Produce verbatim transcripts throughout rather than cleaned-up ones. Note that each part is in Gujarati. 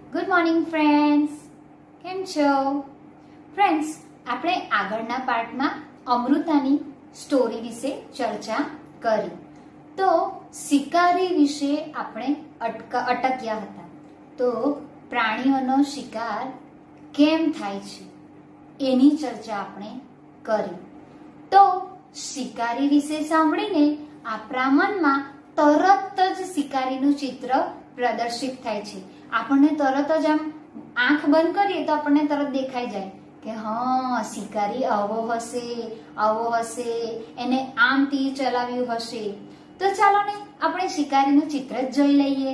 ગુડ મોર્નિંગ ફ્રેન્ડ્સ, કેમ છો? ફ્રેન્ડ્સ, આપણે આગળના પાર્ટમાં અમૃતાની સ્ટોરી વિશે ચર્ચા કરી. તો શિકારી વિશે આપણે અટક્યા હતા. તો પ્રાણીઓનો શિકાર કેમ થાય છે એની ચર્ચા આપણે કરી. તો શિકારી વિશે સાંભળીને આપણા મનમાં તરત જ શિકારીનું ચિત્ર પ્રદર્શિત થાય છે. આપણને તરત જ આમ આંખ બંધ કરીએ તો આપણને તરત દેખાઈ જાય કે હા, શિકારી આવો હશે, આવો હશે, એને આમ તીર ચલાવ્યું હશે. તો ચાલો ને આપણે શિકારીનું ચિત્ર જ જોઈ લઈએ.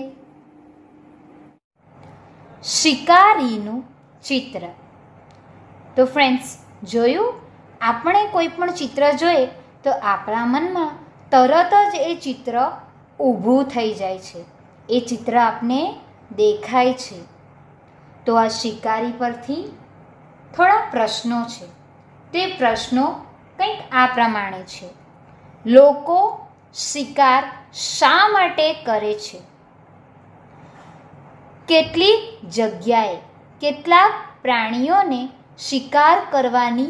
શિકારીનું ચિત્ર. તો ફ્રેન્ડ્સ, જોયું, આપણે કોઈ પણ ચિત્ર જોઈએ તો આપણા મનમાં તરત જ એ ચિત્ર ઊભું થઈ જાય છે. એ ચિત્ર આપને દેખાય છે. તો આ શિકારી પરથી થોડા પ્રશ્નો છે. તે પ્રશ્નો કંઈક આ પ્રમાણે છે. લોકો શિકાર શા માટે કરે છે? કેટલીક જગ્યાએ કેટલાક પ્રાણીઓને શિકાર કરવાની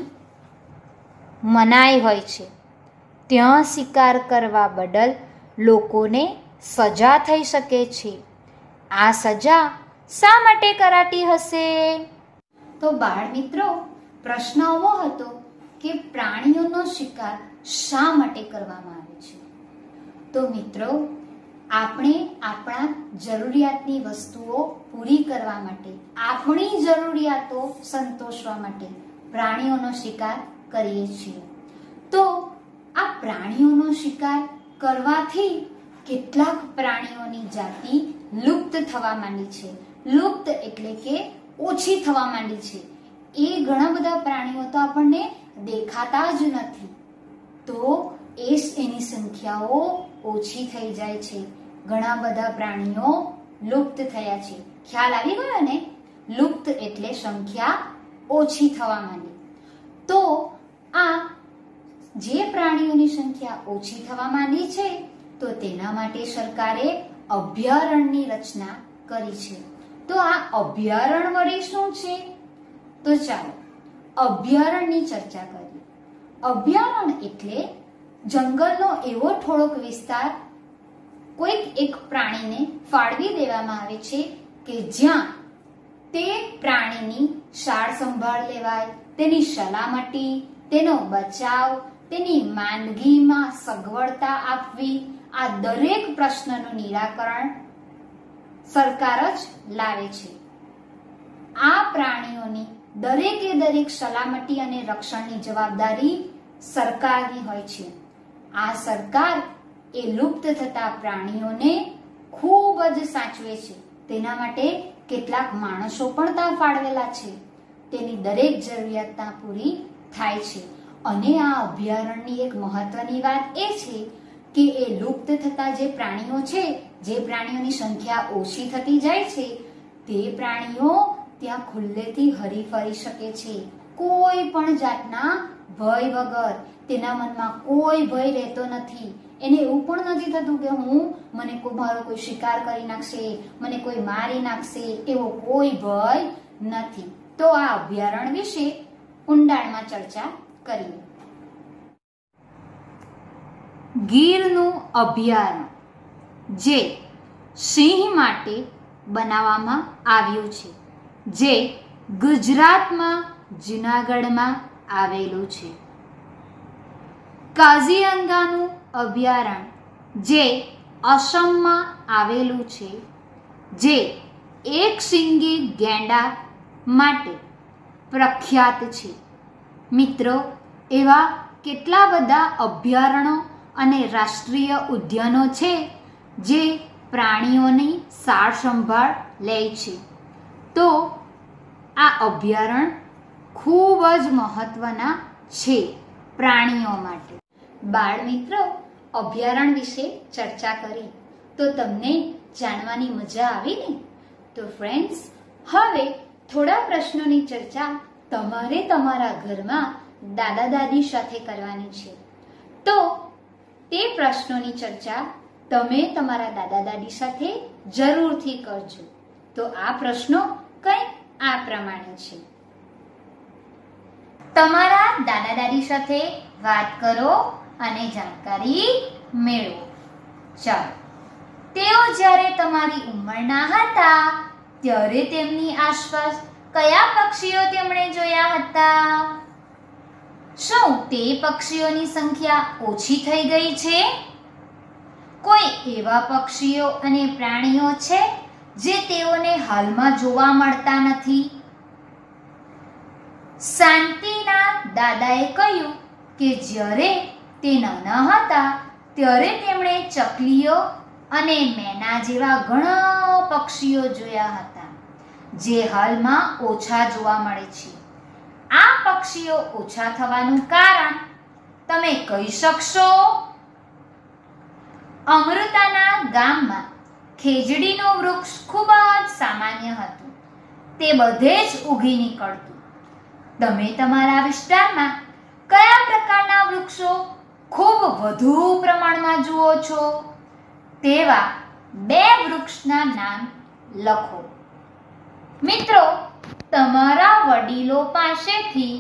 મનાઈ હોય છે. ત્યાં શિકાર કરવા બદલ લોકોને સજા થઈ શકે છે. આ સજા શા માટે કરાતી હશે? તો બાળ મિત્રો, પ્રશ્ન એવો હતો કે પ્રાણીઓનો શિકાર શા માટે કરવામાં આવે છે? તો મિત્રો, આપણે આપણા જરૂરિયાતની વસ્તુઓ પૂરી કરવા માટે, આપણી જરૂરિયાતો સંતોષવા માટે પ્રાણીઓનો શિકાર કરીએ છીએ. તો આ પ્રાણીઓનો શિકાર કરવાથી કેટલાક પ્રાણીઓની જાતિ લુપ્ત થવા માંડી છે. લુપ્ત એટલે કે ઓછી થવા માંડી છે. એ ઘણા બધા પ્રાણીઓ તો આપણને દેખાતા જ નથી. તો એ એની સંખ્યાઓ ઓછી થઈ જાય છે. ઘણા બધા પ્રાણીઓ લુપ્ત થયા છે. ખ્યાલ આવી ગયો ને? લુપ્ત એટલે સંખ્યા ઓછી થવા માંડી. તો આ જે પ્રાણીઓની સંખ્યા ઓછી થવા માંડી છે, તો તેના માટે સરકારે અભયારણ્યની રચના કરી છે. તો આ અભયારણ્ય વળી શું છે? તો ચાલો અભયારણ્યની ચર્ચા કરીએ. અભયારણ્ય એટલે જંગલનો એવો થોડોક વિસ્તાર કોઈક એક પ્રાણીને ફાળવી દેવામાં આવે છે કે જ્યાં તે પ્રાણીની સાર સંભાળ લેવાય, તેની સલામતી, તેનો બચાવ, તેની માંદગીમાં સગવડતા આપવી, આ દરેક પ્રશ્નનું નિરાકરણ સરકાર જ લાવે છે. આ પ્રાણીઓની દરેકે દરેક સલામતી અને રક્ષણની જવાબદારી સરકારની હોય છે. આ સરકાર એ લુપ્ત થતા પ્રાણીઓને ખૂબ જ સાચવે છે. તેના માટે કેટલાક માણસો પણ ત્યાં ફાળવેલા છે. તેની દરેક જરૂરિયાત પૂરી થાય છે. અને આ અભયારણ્યની એક મહત્વની વાત એ છે કે એ લુપ્ત થતા જે પ્રાણીઓ છે, જે પ્રાણીઓની સંખ્યા ઓછી થતી જાય છે, તે પ્રાણીઓ ત્યાં ખુલ્લેથી હરી ફરી શકે છે. કોઈ પણ જાતના ભય વગર. તેના મનમાં કોઈ ભય રહેતો નથી. એને એવું પણ નથી થતું કે હું મને કોઈ મારો કોઈ શિકાર કરી નાખશે, મને કોઈ મારી નાખશે, એવો કોઈ ભય નથી. તો આ અભયારણ્ય વિશે ઊંડાણમાં ચર્ચા કરીએ. ગીરનું અભયારણ્ય જે સિંહ માટે બનાવવામાં આવ્યું છે, જે ગુજરાતમાં જૂનાગઢમાં આવેલું છે. કાઝીરંગાનું અભયારણ્ય જે અસમમાં આવેલું છે, જે એક શીંગી ગેંડા માટે પ્રખ્યાત છે. મિત્રો, એવા કેટલા બધા અભયારણ્યો અને રાષ્ટ્રીય ઉદ્યાનો છે જે પ્રાણીઓની સાર સંભાળ લે છે. તો આ અભયારણ્ય ખૂબ જ મહત્વના છે પ્રાણીઓ માટે. બાળ મિત્રો, અભયારણ્ય વિશે ચર્ચા કરી તો તમને જાણવાની મજા આવી ને? તો ફ્રેન્ડ્સ, હવે થોડા પ્રશ્નોની ચર્ચા તમારે તમારા ઘરમાં દાદા દાદી સાથે કરવાની છે. તો તે પ્રશ્નોની ચર્ચા તમે તમારા દાદા દાદી સાથે જરૂરથી કરજો. તો આ પ્રશ્નો કઈ આ પ્રમાણે છે. તમારા દાદા દાદી સાથે વાત કરો અને જાણકારી મેળવો. ચાલો, તેઓ જ્યારે તમારી ઉંમરના હતા ત્યારે તેમની આસપાસ કયા પક્ષીઓ તેમણે જોયા હતા? શું તે પક્ષીઓની સંખ્યા ઓછી થઈ ગઈ છે? કોઈ એવા પક્ષીઓ અને પ્રાણીઓ છે જે તેઓને હાલમાં જોવા મળતા નથી? શાંતિના દાદાએ કહ્યું કે જ્યારે તે નાના હતા ત્યારે તેમણે ચકલીઓ અને મેના જેવા ઘણા પક્ષીઓ જોયા હતા જે હાલમાં ઓછા જોવા મળે છે. આ પક્ષીઓ ઓછા થવાનું કારણ તમે કહી શકશો? અમૃતાના ગામમાં ખેજડીનું વૃક્ષ ખૂબ જ સામાન્ય હતું. તે બધે જ ઉગી નીકળતું. તમે તમારા વિસ્તારમાં કયા પ્રકારના વૃક્ષો ખૂબ વધુ પ્રમાણમાં જુઓ છો? તેવા બે વૃક્ષના નામ લખો. મિત્રો, તમારા વડીલો પાસેથી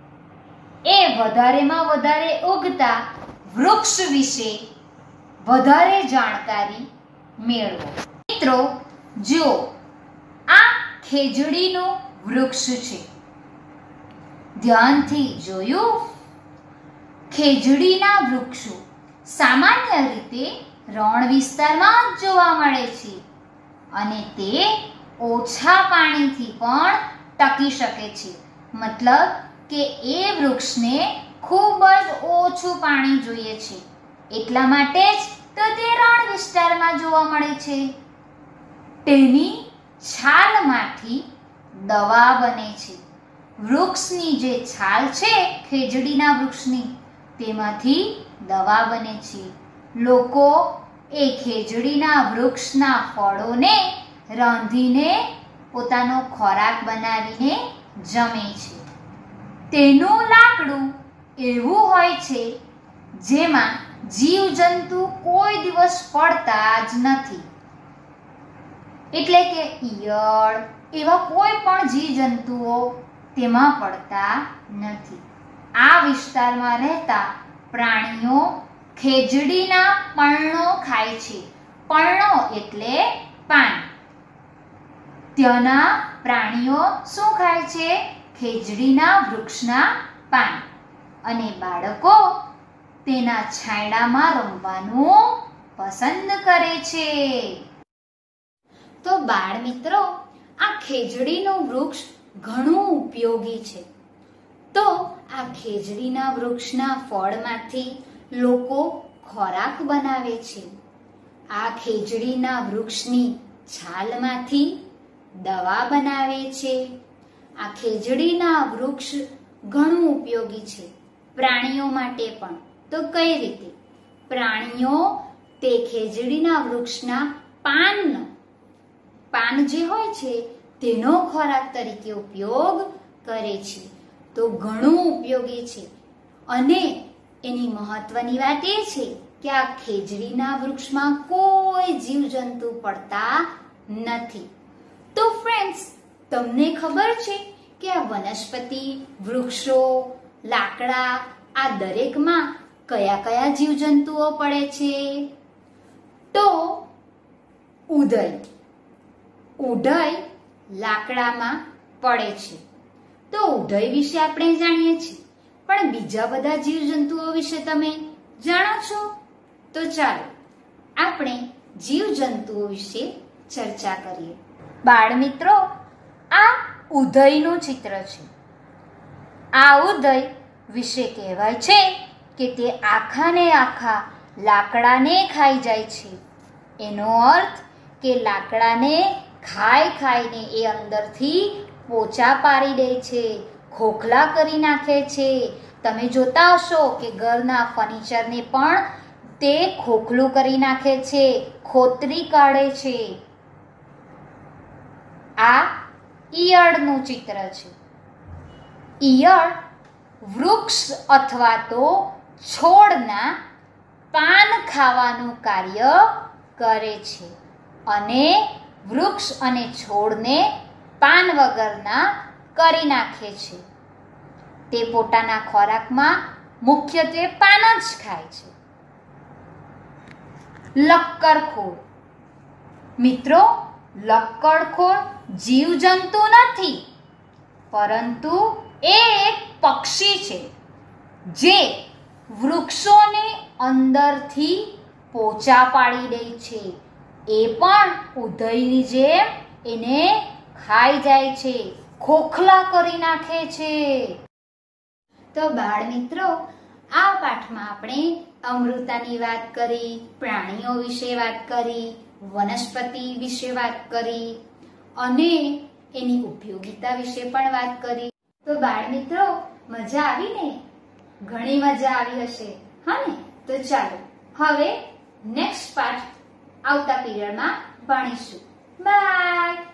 એ વધારેમાં વધારે ઉગતા વૃક્ષ વિશે વધારે જાણકારી મેળવો. મિત્રો, જો આ ખેજડીનું વૃક્ષ છે. ધ્યાનથી જોયું? ખેજડીના વૃક્ષો સામાન્ય રીતે રણ વિસ્તારમાં જ જોવા મળે છે અને તે ઓછા પાણીથી પણ ટકી શકે છે. મતલબ કે એ વૃક્ષને ખૂબ જ ઓછું પાણી જોઈએ છે, એટલા માટે જ તો તે રણ વિસ્તારમાં જોવા મળે છે. તેની છાલમાંથી દવા બને છે. વૃક્ષની જે છાલ છે ખેજડીના વૃક્ષની, તેમાંથી દવા બને છે. લોકો એ ખેજડીના વૃક્ષના ફળોને રાંધીને પોતાનો ખોરાક બનાવીને જમે છે. તેનું લાકડું એવું હોય છે જેમાં જીવજંતુ કોઈ દિવસ પડતા જ નથી. એટલે કે ઈયળ એવા કોઈ પણ જીવજંતુઓ તેમાં પડતા નથી. આ વિસ્તારમાં રહેતા પ્રાણીઓ ખેજડીના પર્ણો ખાય છે. પર્ણો એટલે પાન. ત્યાંના પ્રાણીઓ શું ખાય છે? ખેજડીના વૃક્ષના પાન. અને બાળકો તેના છાંયડામાં રમવાનું પસંદ કરે છે. તો બાળ મિત્રો, આ ખેજડીનું વૃક્ષ ઘણું ઉપયોગી છે. તો આ ખેજડીના વૃક્ષના ફળમાંથી લોકો ખોરાક બનાવે છે. આ ખેજડીના વૃક્ષની છાલમાંથી દવા બનાવે છે. આ ખેજડીના વૃક્ષ ઘણું ઉપયોગી છે પ્રાણીઓ માટે પણ. તો કઈ રીતે? પ્રાણીઓ તે ખેજડીના વૃક્ષના પાનનો પાન જે હોય છે તેનો ખોરાક તરીકે ઉપયોગ કરે છે. તો ઘણું ઉપયોગી છે. અને એની મહત્વની વાત એ છે કે આ ખેજડીના વૃક્ષમાં કોઈ જીવજંતુ પડતા નથી. તો ફ્રેન્ડ્સ, તમને ખબર છે કે આ વનસ્પતિ, વૃક્ષો, લાકડા આ દરેકમાં કયા કયા જીવજંતુઓ પડે છે? તો ઉદય ઉદય લાકડામાં પડે છે. તો ઉદય વિશે આપણે જાણીએ છીએ, પણ બીજા બધા જીવજંતુઓ વિશે તમે જાણો છો? તો ચાલો આપણે જીવજંતુઓ વિશે ચર્ચા કરીએ. બાળ મિત્રો, આ ઉદયનું ચિત્ર છે. આ ઉદય વિશે કહેવાય છે કે તે આખાને આખા લાકડાને ખાઈ જાય છે. એનો અર્થ કે લાકડાને ખાઈ ખાઈને એ અંદરથી પોચા પાડી દે છે, ખોખલા કરી નાખે છે. તમે જોતા હશો કે ઘરના ફર્નિચરને પણ તે ખોખલું કરી નાખે છે, ખોતરી કાઢે છે. આ ઈયળનું ચિત્ર છે. ઈયળ વૃક્ષ અથવા તો છોડના પાન ખાવાનું કાર્ય કરે છે અને વૃક્ષ અને છોડને પાન વગરના કરી નાખે છે. તે પોતાના ખોરાકમાં મુખ્યત્વે પાન જ ખાય છે. લક્કડખોર. મિત્રો, લક્કડખોર જીવજંતુ નથી, પરંતુ એ એક પક્ષી છે જે વૃક્ષોને અંદરથી પોચા પાડી દે છે. એ પણ ઉધઈની જેમ એને ખાઈ જાય છે, ખોખલા કરી નાખે છે. તો બાળ મિત્રો, આ પાઠમાં આપણે અમૃતાની વાત કરી, પ્રાણીઓ વિશે વાત કરી, વનસ્પતિ વિશે વાત કરી અને એની ઉપયોગિતા વિશે પણ વાત કરી. તો બાળ મિત્રો, મજા આવી ને? ઘણી મજા આવી હશે, હા ને? તો ચાલો હવે નેક્સ્ટ પાઠ આવતા પીરિયડમાં ભણીશું. બાય.